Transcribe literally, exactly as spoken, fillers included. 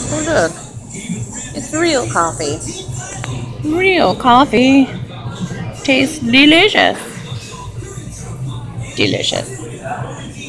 Oh look, it's real coffee. Real coffee tastes delicious. Delicious.